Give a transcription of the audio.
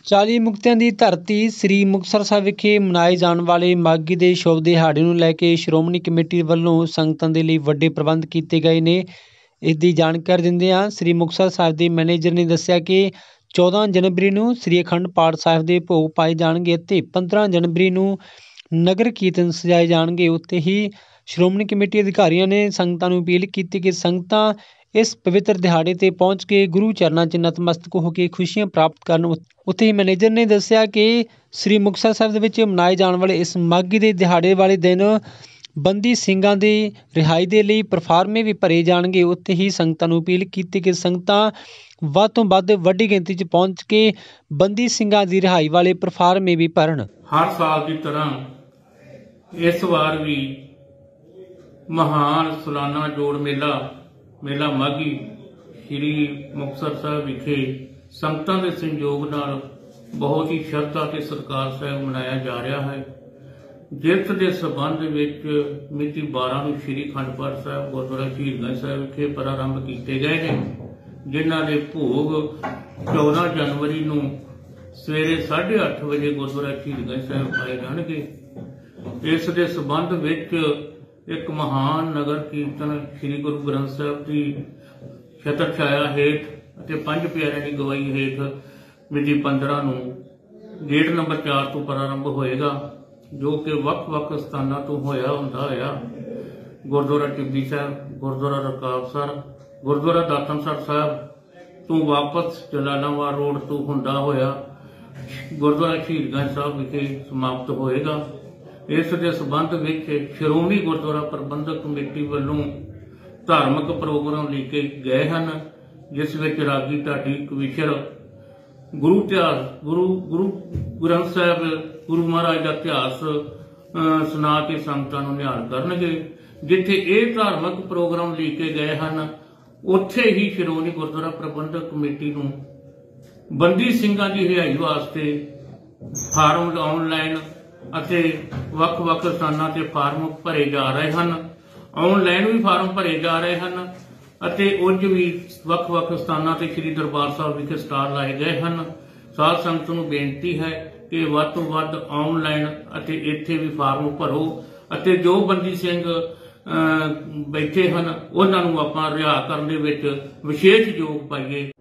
40 ਮੁਕਤਿਆਂ ਦੀ ਧਰਤੀ ਸ੍ਰੀ ਮੁਕਤਸਰ ਸਾਹਿਬ ਵਿਖੇ ਮਨਾਏ ਜਾਣ ਵਾਲੇ ਮਾਘੀ ਦੇ ਸ਼ੁਭ ਦਿਹਾੜੇ ਨੂੰ ਲੈ ਕੇ ਸ਼੍ਰੋਮਣੀ ਕਮੇਟੀ ਵੱਲੋਂ ਸੰਗਤਾਂ ਦੇ ਲਈ ਵੱਡੇ ਪ੍ਰਬੰਧ ਕੀਤੇ ਗਏ ਨੇ। ਇਸ ਦੀ ਜਾਣਕਾਰੀ ਦਿੰਦਿਆਂ ਸ੍ਰੀ ਮੁਕਤਸਰ ਸਾਹਿਬ ਦੇ ਮੈਨੇਜਰ ਨੇ ਦੱਸਿਆ ਕਿ 14 ਜਨਵਰੀ ਨੂੰ ਸ੍ਰੀ ਅਖੰਡ ਪਾਠ ਸਾਹਿਬ ਦੇ ਭੋਗ ਪਾਏ ਜਾਣਗੇ ਅਤੇ 15 ਜਨਵਰੀ ਨੂੰ ਨਗਰ ਕੀਰਤਨ ਸਜਾਏ ਜਾਣਗੇ। ਉੱਥੇ ਹੀ ਸ਼੍ਰੋਮਣੀ ਕਮੇਟੀ ਅਧਿਕਾਰੀਆਂ ਨੇ ਸੰਗਤਾਂ ਨੂੰ ਅਪੀਲ ਕੀਤੀ ਕਿ ਸੰਗਤਾਂ ਇਸ ਪਵਿੱਤਰ ਦਿਹਾੜੇ ਤੇ ਪਹੁੰਚ ਕੇ ਗੁਰੂ ਚਰਨਾਂ 'ਚ ਨਤਮਸਤਕ ਹੋ ਕੇ ਖੁਸ਼ੀਆਂ ਪ੍ਰਾਪਤ ਕਰਨ। ਉੱਥੇ ਹੀ ਮੈਨੇਜਰ ਨੇ ਦੱਸਿਆ ਕਿ ਸ੍ਰੀ ਮੁਕਤਸਰ ਸਾਹਿਬ ਦੇ ਵਿੱਚ ਮਨਾਏ ਜਾਣ ਵਾਲੇ ਇਸ ਮਾਘੀ ਦੇ ਦਿਹਾੜੇ ਵਾਲੇ ਦਿਨ ਬੰਦੀ ਸਿੰਘਾਂ ਦੀ ਰਿਹਾਈ ਦੇ ਲਈ ਪ੍ਰਫਾਰਮੇ ਵੀ ਭਰੇ ਜਾਣਗੇ। ਉੱਥੇ ਹੀ ਸੰਗਤਾਂ ਨੂੰ ਅਪੀਲ ਕੀਤੀ ਕਿ ਸੰਗਤਾਂ ਵੱਧ ਤੋਂ ਵੱਧ ਵੱਡੀ ਗਿਣਤੀ 'ਚ ਪਹੁੰਚ ਕੇ ਬੰਦੀ ਸਿੰਘਾਂ ਦੀ ਰਿਹਾਈ ਵਾਲੇ ਪ੍ਰਫਾਰਮੇ ਵੀ ਭਰਨ। ਹਰ ਸਾਲ ਦੀ ਤਰ੍ਹਾਂ ਇਸ ਵਾਰ ਵੀ ਮਹਾਨ ਸਾਲਾਨਾ ਜੋੜ ਮੇਲਾ ਮਾਘੀ ਸ੍ਰੀ ਮੁਕਤਸਰ ਸਾਹਿਬ ਵਿਖੇ ਸੰਗਤਾਂ ਦੇ ਸੰਯੋਗ ਨਾਲ ਬਹੁਤ ਹੀ ਸ਼ਰਧਾ ਤੇ ਸਤਿਕਾਰ ਸਹਿਤ ਮਨਾਇਆ ਜਾ ਰਿਹਾ ਹੈ, ਜਿਸ ਦੇ ਸਬੰਧ ਵਿੱਚ ਮਿਤੀ 12 ਨੂੰ ਸ੍ਰੀ ਅਖੰਡ ਪਾਠ ਸਾਹਿਬ ਗੁਰਦੁਆਰਾ ਸ਼ਹੀਦਗੰਜ ਸਾਹਿਬ ਵਿਖੇ ਪ੍ਰਾਰੰਭ ਕੀਤੇ ਗਏ ਨੇ, ਜਿਨ੍ਹਾਂ ਦੇ ਭੋਗ 14 ਜਨਵਰੀ ਨੂੰ ਸਵੇਰੇ 8:30 ਵਜੇ ਗੁਰਦੁਆਰਾ ਸ਼ਹੀਦਗੰਜ ਸਾਹਿਬ ਪਾਏ ਜਾਣਗੇ। ਇਸ ਦੇ ਸਬੰਧ ਵਿੱਚ ਇੱਕ ਮਹਾਨ ਨਗਰ ਕੀਰਤਨ ਸ੍ਰੀ ਗੁਰੂ ਗ੍ਰੰਥ ਸਾਹਿਬ ਦੀ ਛਤਰ ਛਾਇਆ ਹੇਠ ਅਤੇ ਪੰਜ ਪਿਆਰਿਆਂ ਦੀ ਗਵਾਹੀ ਹੇਠ ਮਿਤੀ 15 ਨੂੰ ਗੇਟ ਨੰਬਰ 4 ਤੋਂ ਪ੍ਰਾਰੰਭ ਹੋਏਗਾ, ਜੋ ਕਿ ਵੱਖ-ਵੱਖ ਸਥਾਨਾਂ ਤੋਂ ਹੁੰਦਾ ਹੋਇਆ ਗੁਰਦੁਆਰਾ ਟਿੱਬੀ ਸਾਹਿਬ, ਗੁਰਦੁਆਰਾ ਰਕਾਬਸਰ, ਗੁਰਦੁਆਰਾ ਦਾਤਨਸਰ ਸਾਹਿਬ ਤੋਂ ਵਾਪਸ ਜਲਾਲਾਬਾਦ ਰੋਡ ਤੋਂ ਹੁੰਦਾ ਹੋਇਆ ਗੁਰਦੁਆਰਾ ਸ਼ਹੀਦਗੰਜ ਸਾਹਿਬ ਵਿਖੇ ਸਮਾਪਤ ਹੋਏਗਾ। ਇਸ ਦੇ ਸਬੰਧ ਵਿੱਚ ਸ਼੍ਰੋਮਣੀ ਗੁਰਦੁਆਰਾ ਪ੍ਰਬੰਧਕ ਕਮੇਟੀ ਵੱਲੋਂ ਧਾਰਮਿਕ ਪ੍ਰੋਗਰਾਮ ਲਿਖੇ ਗਏ ਹਨ, ਜਿਸ ਵਿੱਚ ਰਾਗੀ ਢਾਡੀ ਕਵੀਸ਼ਰ ਗੁਰੂ ਗ੍ਰੰਥ ਸਾਹਿਬ ਗੁਰੂ ਮਹਾਰਾਜ ਦਾ ਇਤਿਹਾਸ ਸੁਣਾ ਕੇ ਸੰਗਤਾਂ ਨੂੰ ਨਿਹਾਲ ਕਰਨਗੇ। ਜਿੱਥੇ ਇਹ ਧਾਰਮਿਕ ਪ੍ਰੋਗਰਾਮ ਲਿਖੇ ਗਏ ਹਨ, ਉੱਥੇ ਹੀ ਸ਼੍ਰੋਮਣੀ ਗੁਰਦੁਆਰਾ ਪ੍ਰਬੰਧਕ ਕਮੇਟੀ ਨੂੰ ਬੰਦੀ ਸਿੰਘਾਂ ਦੀ ਰਿਹਾਈ ਵਾਸਤੇ ਫਾਰਮ ਆਨਲਾਈਨ ਅਤੇ ਵੱਖ-ਵੱਖ ਸਥਾਨਾਂ ਤੇ ਫਾਰਮ ਭਰੇ ਜਾ ਰਹੇ ਹਨ। ਆਨਲਾਈਨ ਵੀ ਫਾਰਮ ਭਰੇ ਜਾ ਰਹੇ ਹਨ ਅਤੇ ਉਂਝ ਵੀ ਵੱਖ-ਵੱਖ ਸਥਾਨਾਂ ਤੇ ਸ੍ਰੀ ਦਰਬਾਰ ਸਾਹਿਬ ਵਿਖੇ ਸਟਾਲ ਲਾਏ ਗਏ ਹਨ। ਸਾਧ ਸੰਗਤ ਨੂੰ ਬੇਨਤੀ ਹੈ ਕਿ ਵੱਧ ਤੋਂ ਵੱਧ ਆਨਲਾਈਨ ਅਤੇ ਇੱਥੇ ਵੀ ਫਾਰਮ ਭਰੋ ਅਤੇ ਜੋ ਬੰਦੀ ਸਿੰਘ ਬੈਠੇ ਹਨ ਉਹਨਾਂ ਨੂੰ ਆਪਾਂ ਰਿਹਾ ਕਰਨ ਦੇ ਵਿੱਚ ਵਿਸ਼ੇਸ਼ ਯੋਗ ਪਾਈਏ।